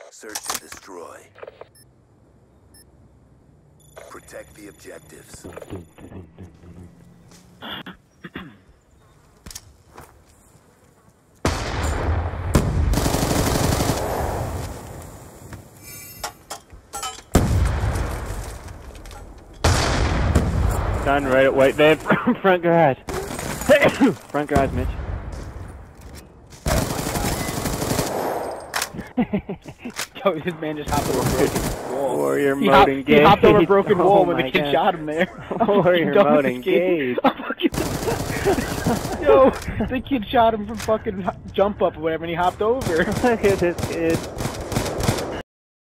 Search and destroy. Protect the objectives. Done right at white van, front garage. Front garage, Mitch. Yo, this man just hopped over a broken wall. Warrior mode engaged. He hopped over a broken wall Oh when the my kid God. shot him there. Warrior mode engaged. Yo, the kid shot him from fucking jump up or whatever and he hopped over. Look at this kid.